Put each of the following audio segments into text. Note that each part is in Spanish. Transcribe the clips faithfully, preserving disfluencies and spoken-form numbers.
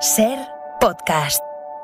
Ser Podcast.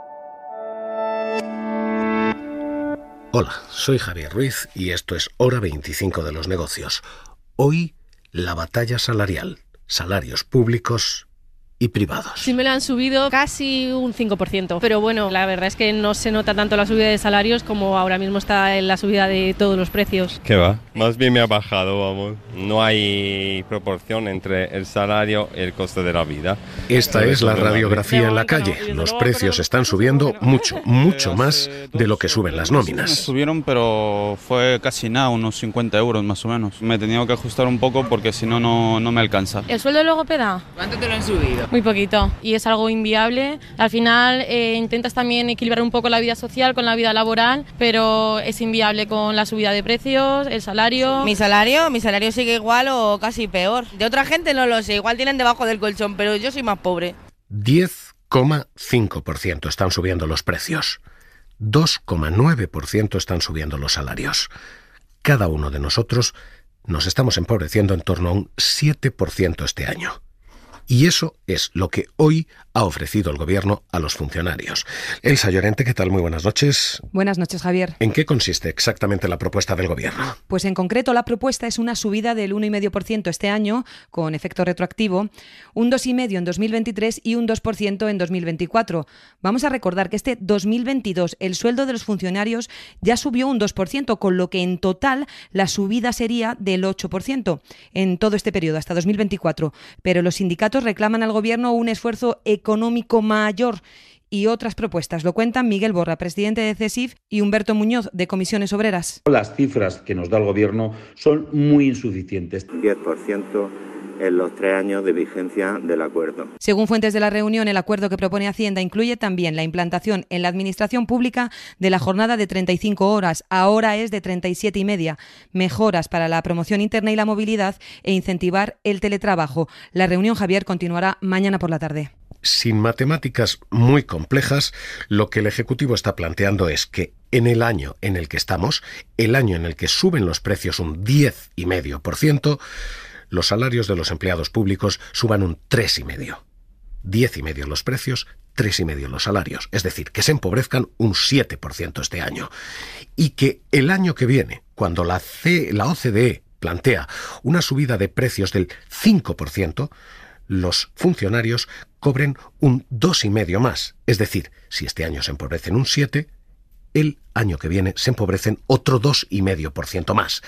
Hola, soy Javier Ruiz y esto es Hora veinticinco de los negocios. Hoy, la batalla salarial, salarios públicos y privados. Sí me lo han subido casi un cinco por ciento, pero bueno, la verdad es que no se nota tanto la subida de salarios como ahora mismo está en la subida de todos los precios. ¿Qué va? Más bien me ha bajado, vamos. No hay proporción entre el salario y el coste de la vida. Esta es la radiografía en la calle. Los precios están subiendo mucho, mucho más de lo que suben las nóminas. Subieron, pero fue casi nada, unos cincuenta euros más o menos. Me he tenido que ajustar un poco porque si no, no no me alcanza. ¿El sueldo de logopeda? ¿Cuánto te lo han subido? Muy poquito, y es algo inviable. Al final eh, intentas también equilibrar un poco la vida social con la vida laboral, pero es inviable con la subida de precios, el salario. Mi salario, mi salario sigue igual o casi peor. De otra gente no lo sé, igual tienen debajo del colchón, pero yo soy más pobre. diez coma cinco por ciento están subiendo los precios. dos coma nueve por ciento están subiendo los salarios. Cada uno de nosotros nos estamos empobreciendo en torno a un siete por ciento este año. Y eso es lo que hoy ha ofrecido el Gobierno a los funcionarios. Elsa Llorente, ¿qué tal? Muy buenas noches. Buenas noches, Javier. ¿En qué consiste exactamente la propuesta del Gobierno? Pues en concreto la propuesta es una subida del uno coma cinco por ciento este año, con efecto retroactivo, un dos coma cinco por ciento en dos mil veintitrés y un dos por ciento en dos mil veinticuatro. Vamos a recordar que este dos mil veintidós el sueldo de los funcionarios ya subió un dos por ciento, con lo que en total la subida sería del ocho por ciento en todo este periodo, hasta dos mil veinticuatro. Pero los sindicatos reclaman al Gobierno un esfuerzo económico mayor y otras propuestas. Lo cuentan Miguel Borra, presidente de CESIF, y Humberto Muñoz, de Comisiones Obreras. Las cifras que nos da el Gobierno son muy insuficientes. diez por ciento en los tres años de vigencia del acuerdo. Según fuentes de la reunión, el acuerdo que propone Hacienda incluye también la implantación en la administración pública de la jornada de treinta y cinco horas, ahora es de treinta y siete y media, mejoras para la promoción interna y la movilidad e incentivar el teletrabajo. La reunión, Javier, continuará mañana por la tarde. Sin matemáticas muy complejas, lo que el Ejecutivo está planteando es que en el año en el que estamos, el año en el que suben los precios un diez coma cinco por ciento, los salarios de los empleados públicos suban un tres coma cinco por ciento. diez coma cinco por ciento los precios, tres coma cinco por ciento los salarios. Es decir, que se empobrezcan un siete por ciento este año. Y que el año que viene, cuando la, C, la O C D E plantea una subida de precios del cinco por ciento, los funcionarios cobren un dos coma cinco por ciento más. Es decir, si este año se empobrecen un siete por ciento, el año que viene se empobrecen otro dos coma cinco por ciento más.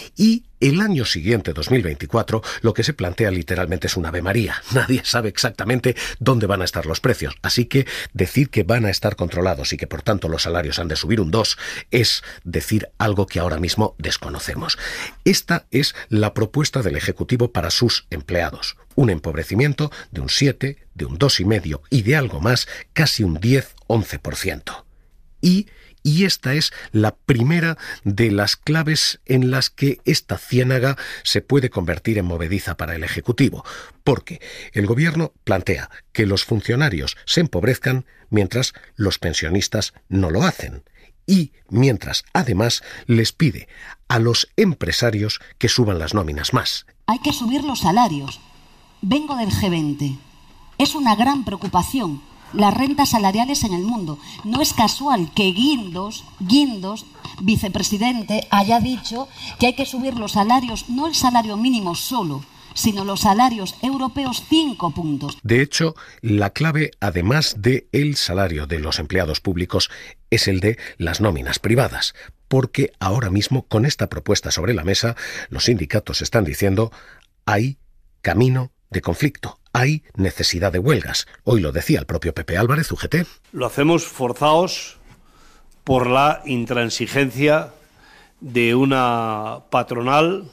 Y el año siguiente, dos mil veinticuatro, lo que se plantea literalmente es un Ave María. Nadie sabe exactamente dónde van a estar los precios. Así que decir que van a estar controlados y que por tanto los salarios han de subir un dos es decir algo que ahora mismo desconocemos. Esta es la propuesta del Ejecutivo para sus empleados. Un empobrecimiento de un siete, de un dos coma cinco y de algo más, casi un diez a once por ciento. Y Y esta es la primera de las claves en las que esta ciénaga se puede convertir en movediza para el Ejecutivo, porque el Gobierno plantea que los funcionarios se empobrezcan mientras los pensionistas no lo hacen, y mientras además les pide a los empresarios que suban las nóminas más. Hay que subir los salarios. Vengo del G veinte. Es una gran preocupación las rentas salariales en el mundo. No es casual que Guindos, Guindos, vicepresidente, haya dicho que hay que subir los salarios, no el salario mínimo solo, sino los salarios europeos cinco puntos. De hecho, la clave, además de el salario de los empleados públicos, es el de las nóminas privadas, porque ahora mismo, con esta propuesta sobre la mesa, los sindicatos están diciendo hay camino de conflicto. Hay necesidad de huelgas. Hoy lo decía el propio Pepe Álvarez, U G T. Lo hacemos forzados por la intransigencia de una patronal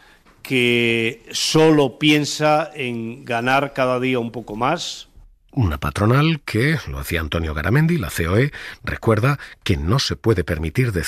que solo piensa en ganar cada día un poco más. Una patronal que, lo decía Antonio Garamendi, la C O E, recuerda que no se puede permitir, decía,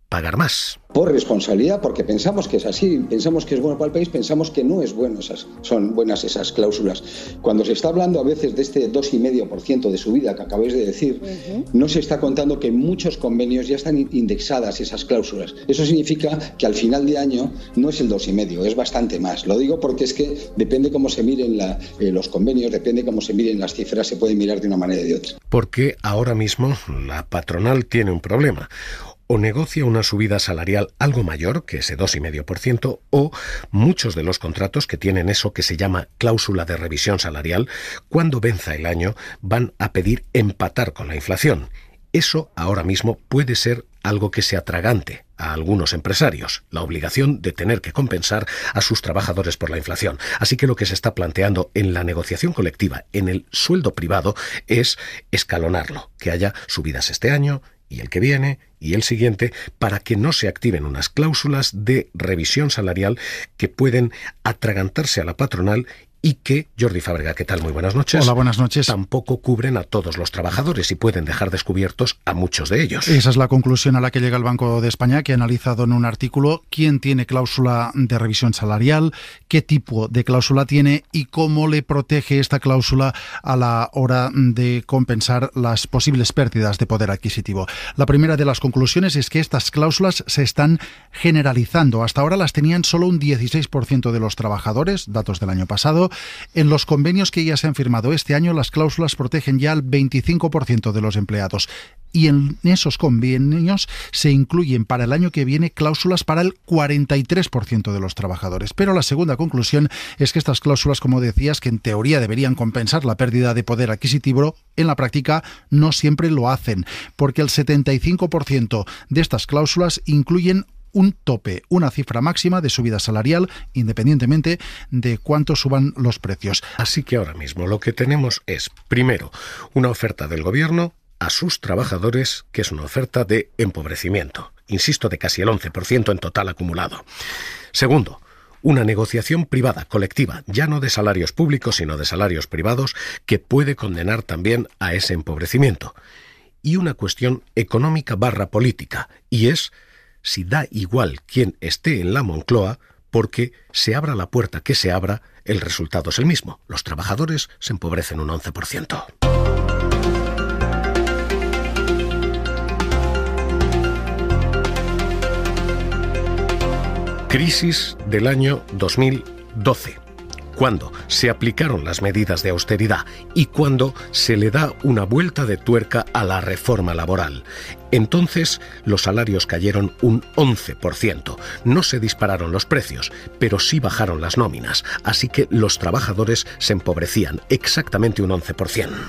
pagar más. Por responsabilidad, porque pensamos que es así, pensamos que es bueno para el país, pensamos que no es bueno esas, son buenas esas cláusulas. Cuando se está hablando a veces de este dos coma cinco por ciento de subida que acabáis de decir, uh-huh. no se está contando que en muchos convenios ya están indexadas esas cláusulas. Eso significa que al final de año no es el dos coma cinco, es bastante más. Lo digo porque es que depende cómo se miren la, eh, los convenios, depende cómo se miren las cifras, se pueden mirar de una manera o de otra. Porque ahora mismo la patronal tiene un problema. O negocia una subida salarial algo mayor que ese dos coma cinco por ciento, o muchos de los contratos que tienen eso que se llama cláusula de revisión salarial, cuando venza el año, van a pedir empatar con la inflación. Eso ahora mismo puede ser algo que se atragante a algunos empresarios, la obligación de tener que compensar a sus trabajadores por la inflación. Así que lo que se está planteando en la negociación colectiva, en el sueldo privado, es escalonarlo, que haya subidas este año y el que viene y el siguiente, para que no se activen unas cláusulas de revisión salarial que pueden atragantarse a la patronal y que, Jordi Fábrega, ¿qué tal? Muy buenas noches. Hola, buenas noches. Tampoco cubren a todos los trabajadores y pueden dejar descubiertos a muchos de ellos. Esa es la conclusión a la que llega el Banco de España, que ha analizado en un artículo quién tiene cláusula de revisión salarial, qué tipo de cláusula tiene y cómo le protege esta cláusula a la hora de compensar las posibles pérdidas de poder adquisitivo. La primera de las conclusiones es que estas cláusulas se están generalizando. Hasta ahora las tenían solo un dieciséis por ciento de los trabajadores, datos del año pasado. En los convenios que ya se han firmado este año, las cláusulas protegen ya al veinticinco por ciento de los empleados. Y en esos convenios se incluyen para el año que viene cláusulas para el cuarenta y tres por ciento de los trabajadores. Pero la segunda conclusión es que estas cláusulas, como decías, que en teoría deberían compensar la pérdida de poder adquisitivo, en la práctica no siempre lo hacen, porque el setenta y cinco por ciento de estas cláusulas incluyen un tope, una cifra máxima de subida salarial, independientemente de cuánto suban los precios. Así que ahora mismo lo que tenemos es, primero, una oferta del gobierno a sus trabajadores, que es una oferta de empobrecimiento, insisto, de casi el once por ciento en total acumulado. Segundo, una negociación privada, colectiva, ya no de salarios públicos, sino de salarios privados, que puede condenar también a ese empobrecimiento. Y una cuestión económica barra política, y es si da igual quién esté en la Moncloa, porque se abra la puerta que se abra, el resultado es el mismo. Los trabajadores se empobrecen un once por ciento. Crisis del año dos mil doce. Cuando se aplicaron las medidas de austeridad y cuando se le da una vuelta de tuerca a la reforma laboral. Entonces los salarios cayeron un once por ciento. No se dispararon los precios, pero sí bajaron las nóminas, así que los trabajadores se empobrecían exactamente un once por ciento.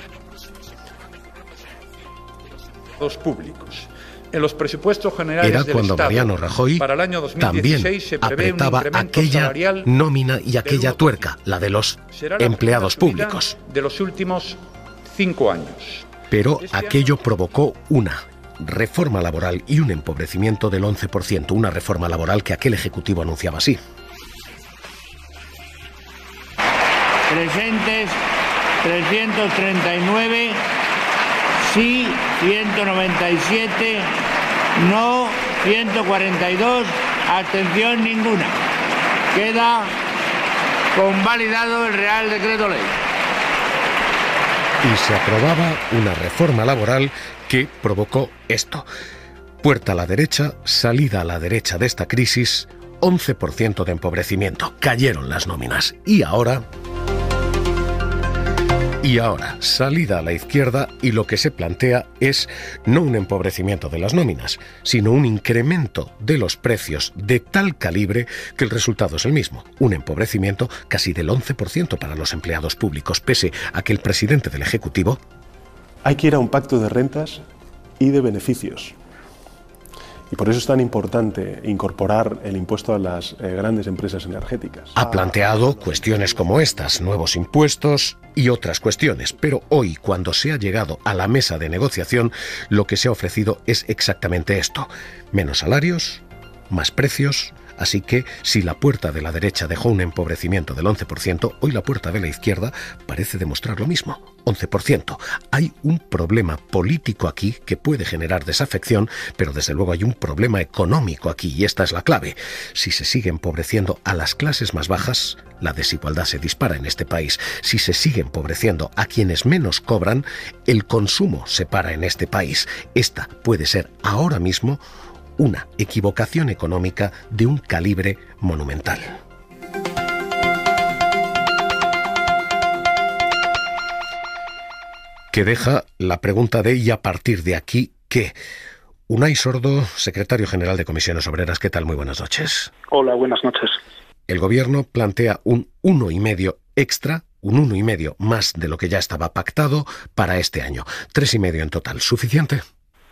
Los públicos. En los presupuestos generales Era del cuando Estado, Mariano Rajoy para el año dos mil también dieciséis se prevé apretaba un incremento aquella salarial nómina y aquella tuerca, la de los Será la empleados primera subida públicos. de los últimos cinco años. Pero Este aquello provocó una reforma laboral y un empobrecimiento del once por ciento, una reforma laboral que aquel Ejecutivo anunciaba así. Presentes trescientos treinta y nueve, sí ciento noventa y siete, no ciento cuarenta y dos, abstención ninguna. Queda convalidado el Real Decreto Ley. Y se aprobaba una reforma laboral que provocó esto. Puerta a la derecha, salida a la derecha de esta crisis, once por ciento de empobrecimiento. Cayeron las nóminas. Y ahora... Y ahora, salida a la izquierda, y lo que se plantea es no un empobrecimiento de las nóminas, sino un incremento de los precios de tal calibre que el resultado es el mismo, un empobrecimiento casi del once por ciento para los empleados públicos, pese a que el presidente del Ejecutivo... Hay que ir a un pacto de rentas y de beneficios. Y por eso es tan importante incorporar el impuesto a las eh, grandes empresas energéticas. Ha planteado cuestiones como estas, nuevos impuestos y otras cuestiones, pero hoy, cuando se ha llegado a la mesa de negociación, lo que se ha ofrecido es exactamente esto: menos salarios, más precios, Así que, si la puerta de la derecha dejó un empobrecimiento del once por ciento, hoy la puerta de la izquierda parece demostrar lo mismo, once por ciento. Hay un problema político aquí que puede generar desafección, pero desde luego hay un problema económico aquí, y esta es la clave. Si se sigue empobreciendo a las clases más bajas, la desigualdad se dispara en este país. Si se sigue empobreciendo a quienes menos cobran, el consumo se para en este país. Esta puede ser ahora mismo una equivocación económica de un calibre monumental. Que deja la pregunta de ¿y a partir de aquí qué? Unai Sordo, secretario general de Comisiones Obreras, ¿qué tal? Muy buenas noches. Hola, buenas noches. El gobierno plantea un uno y medio extra, un uno y medio más de lo que ya estaba pactado para este año. Tres y medio en total. ¿Suficiente?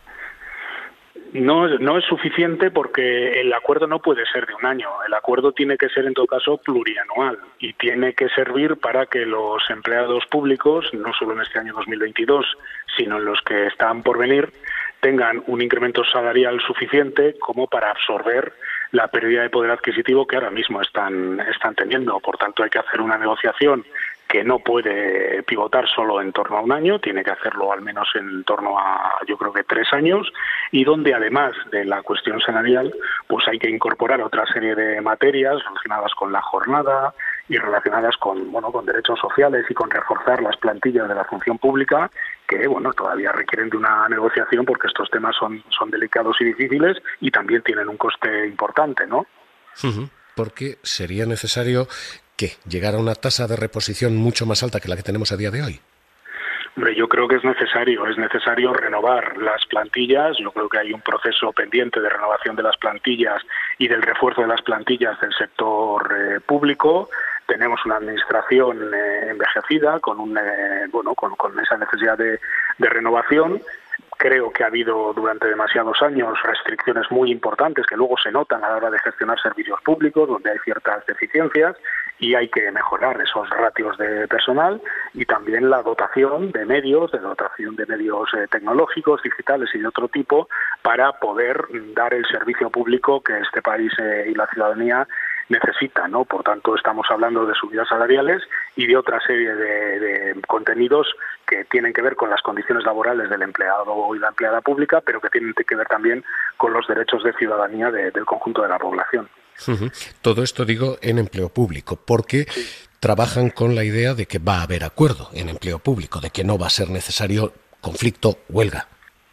No, no es suficiente porque el acuerdo no puede ser de un año. El acuerdo tiene que ser, en todo caso, plurianual y tiene que servir para que los empleados públicos, no solo en este año dos mil veintidós, sino en los que están por venir, tengan un incremento salarial suficiente como para absorber la pérdida de poder adquisitivo que ahora mismo están, están teniendo. Por tanto, hay que hacer una negociación que no puede pivotar solo en torno a un año, tiene que hacerlo al menos en torno a, yo creo que tres años, y donde además de la cuestión salarial, pues hay que incorporar otra serie de materias relacionadas con la jornada y relacionadas con, bueno, con derechos sociales y con reforzar las plantillas de la función pública, que, bueno, todavía requieren de una negociación porque estos temas son, son delicados y difíciles y también tienen un coste importante, ¿no? Uh-huh. Porque sería necesario que llegara a una tasa de reposición mucho más alta que la que tenemos a día de hoy. Hombre, yo creo que es necesario, es necesario renovar las plantillas. Yo creo que hay un proceso pendiente de renovación de las plantillas y del refuerzo de las plantillas del sector eh, público. Tenemos una administración eh, envejecida con un eh, bueno con, con esa necesidad de, de renovación. Creo que ha habido durante demasiados años restricciones muy importantes que luego se notan a la hora de gestionar servicios públicos, donde hay ciertas deficiencias y hay que mejorar esos ratios de personal y también la dotación de medios, de dotación de medios eh, tecnológicos, digitales y de otro tipo para poder dar el servicio público que este país eh, y la ciudadanía necesita, ¿no? Por tanto, estamos hablando de subidas salariales y de otra serie de, de contenidos que tienen que ver con las condiciones laborales del empleado y la empleada pública, pero que tienen que ver también con los derechos de ciudadanía de, del conjunto de la población. Uh-huh. Todo esto digo en empleo público, porque sí. Trabajan con la idea de que va a haber acuerdo en empleo público, de que no va a ser necesario conflicto, huelga.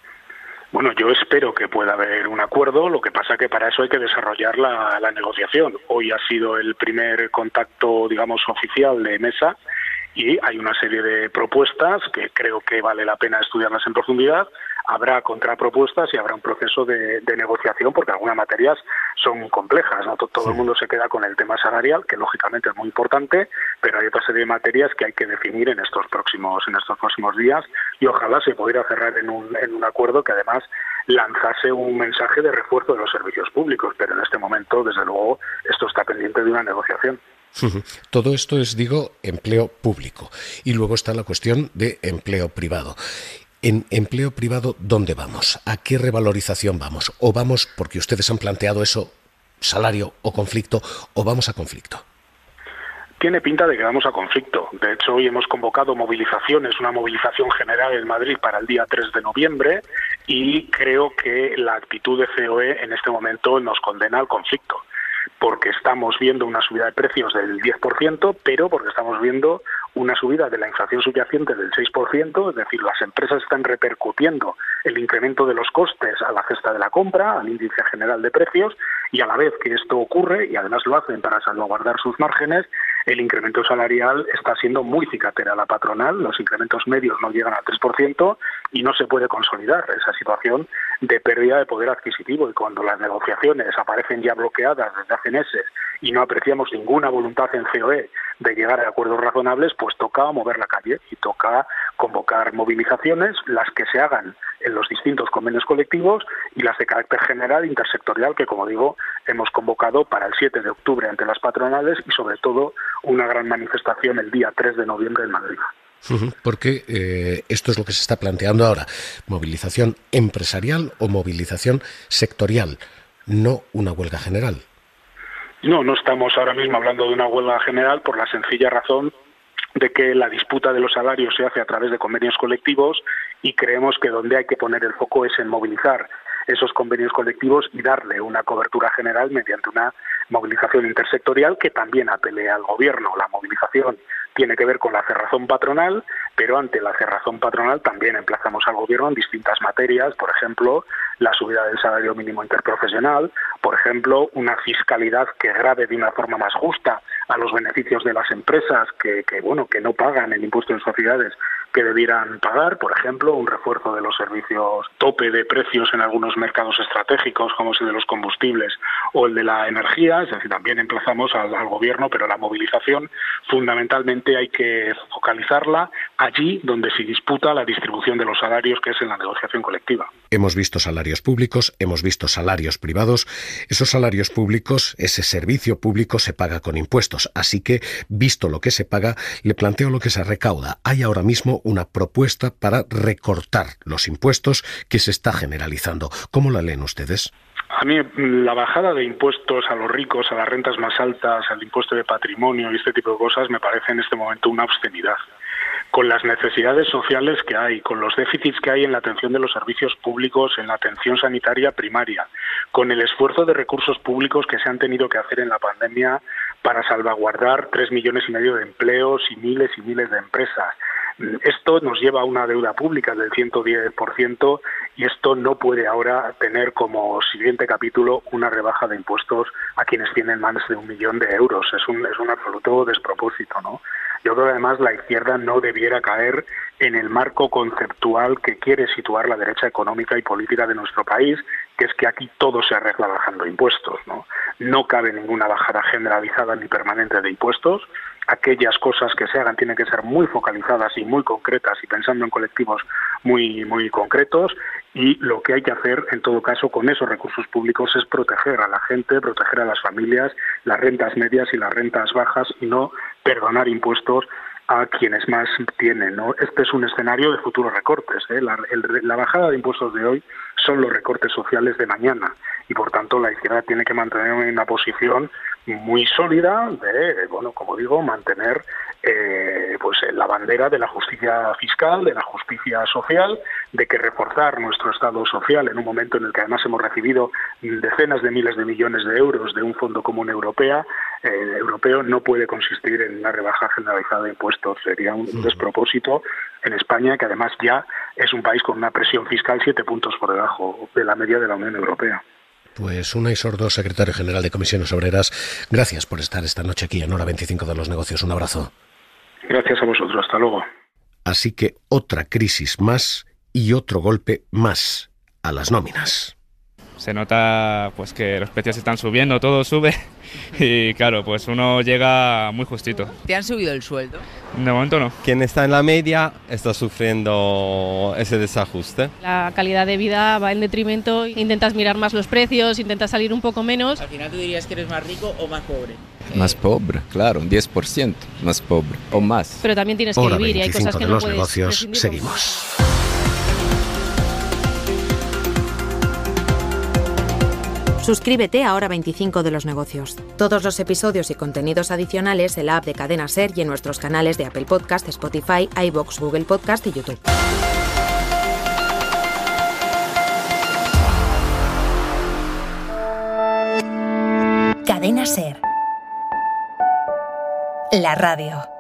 Bueno, yo espero que pueda haber un acuerdo, lo que pasa que para eso hay que desarrollar la, la negociación. Hoy ha sido el primer contacto, digamos, oficial de mesa y hay una serie de propuestas que creo que vale la pena estudiarlas en profundidad. Habrá contrapropuestas y habrá un proceso de, de negociación porque algunas materias son complejas, ¿no? Todo el mundo se queda con el tema salarial, que lógicamente es muy importante, pero hay otra serie de materias que hay que definir en estos próximos en estos próximos días y ojalá se pudiera cerrar en un, en un acuerdo que además lanzase un mensaje de refuerzo de los servicios públicos, pero en este momento, desde luego, esto está pendiente de una negociación. Todo esto es, digo, empleo público. Y luego está la cuestión de empleo privado. En empleo privado, ¿dónde vamos? ¿A qué revalorización vamos? ¿O vamos, porque ustedes han planteado eso, salario o conflicto, o vamos a conflicto? Tiene pinta de que vamos a conflicto. De hecho, hoy hemos convocado movilizaciones, una movilización general en Madrid para el día tres de noviembre y creo que la actitud de C O E en este momento nos condena al conflicto, porque estamos viendo una subida de precios del diez por ciento, pero porque estamos viendo una subida de la inflación subyacente del seis por ciento, es decir, las empresas están repercutiendo el incremento de los costes a la cesta de la compra, al índice general de precios, y a la vez que esto ocurre, y además lo hacen para salvaguardar sus márgenes, el incremento salarial está siendo muy cicatera a la patronal, los incrementos medios no llegan al tres por ciento y no se puede consolidar esa situación de pérdida de poder adquisitivo. Y cuando las negociaciones aparecen ya bloqueadas desde hace meses y no apreciamos ninguna voluntad en C O E de llegar a acuerdos razonables, pues toca mover la calle y toca convocar movilizaciones, las que se hagan en los distintos convenios colectivos y las de carácter general intersectorial que, como digo, hemos convocado para el siete de octubre ante las patronales y sobre todo una gran manifestación el día tres de noviembre en Madrid. Porque eh, esto es lo que se está planteando ahora, movilización empresarial o movilización sectorial, no una huelga general. No, no estamos ahora mismo hablando de una huelga general por la sencilla razón de que la disputa de los salarios se hace a través de convenios colectivos y creemos que donde hay que poner el foco es en movilizar esos convenios colectivos y darle una cobertura general mediante una movilización intersectorial que también apele al Gobierno. La movilización tiene que ver con la cerrazón patronal, pero ante la cerrazón patronal también emplazamos al Gobierno en distintas materias, por ejemplo, la subida del salario mínimo interprofesional, por ejemplo, una fiscalidad que grave de una forma más justa a los beneficios de las empresas que, que bueno, que no pagan el impuesto de sociedades que debieran pagar, por ejemplo, un refuerzo de los servicios tope de precios en algunos mercados estratégicos, como es el de los combustibles o el de la energía, es decir, también emplazamos al, al Gobierno, pero la movilización fundamentalmente hay que focalizarla allí donde se disputa la distribución de los salarios, que es en la negociación colectiva. Hemos visto salarios públicos, hemos visto salarios privados. Esos salarios públicos, ese servicio público se paga con impuestos, así que, visto lo que se paga, le planteo lo que se recauda. Hay ahora mismo una propuesta para recortar los impuestos que se está generalizando. ¿Cómo la leen ustedes? A mí la bajada de impuestos a los ricos, a las rentas más altas, al impuesto de patrimonio y este tipo de cosas me parece en este momento una obscenidad. Con las necesidades sociales que hay, con los déficits que hay en la atención de los servicios públicos, en la atención sanitaria primaria, con el esfuerzo de recursos públicos que se han tenido que hacer en la pandemia para salvaguardar tres millones y medio de empleos y miles y miles de empresas. Esto nos lleva a una deuda pública del ciento diez por ciento y esto no puede ahora tener como siguiente capítulo una rebaja de impuestos a quienes tienen más de un millón de euros. Es un, es un absoluto despropósito, ¿no? Yo creo que además la izquierda no debiera caer en el marco conceptual que quiere situar la derecha económica y política de nuestro país, que es que aquí todo se arregla bajando impuestos, ¿no? No cabe ninguna bajada generalizada ni permanente de impuestos. Aquellas cosas que se hagan tienen que ser muy focalizadas y muy concretas y pensando en colectivos muy muy concretos, y lo que hay que hacer en todo caso con esos recursos públicos es proteger a la gente, proteger a las familias, las rentas medias y las rentas bajas, y no perdonar impuestos a quienes más tienen, ¿no? Este es un escenario de futuros recortes, ¿eh? La, el, la bajada de impuestos de hoy son los recortes sociales de mañana y por tanto la izquierda tiene que mantener una posición muy sólida de, bueno, como digo, mantener eh, pues la bandera de la justicia fiscal, de la justicia social, de que reforzar nuestro Estado social en un momento en el que además hemos recibido decenas de miles de millones de euros de un Fondo Común Europea, eh, europeo no puede consistir en una rebaja generalizada de impuestos. Sería un despropósito en España, que además ya es un país con una presión fiscal siete puntos por debajo de la media de la Unión Europea. Pues Unai Sordo, secretario general de Comisiones Obreras, gracias por estar esta noche aquí en Hora veinticinco de los Negocios. Un abrazo. Gracias a vosotros, hasta luego. Así que otra crisis más y otro golpe más a las nóminas. Se nota pues que los precios están subiendo, todo sube y claro, pues uno llega muy justito. ¿Te han subido el sueldo? De momento no. Quien está en la media está sufriendo ese desajuste. La calidad de vida va en detrimento, intentas mirar más los precios, intentas salir un poco menos. Al final tú dirías que eres más rico o más pobre. Más pobre, claro, un diez por ciento más pobre o más. Pero también tienes que Hora vivir y hay cosas que de no los puedes negocios, prescindir. seguimos. Suscríbete a Hora veinticinco de los Negocios. Todos los episodios y contenidos adicionales en la app de Cadena Ser y en nuestros canales de Apple Podcast, Spotify, iVoox, Google Podcast y YouTube. Cadena Ser. La radio.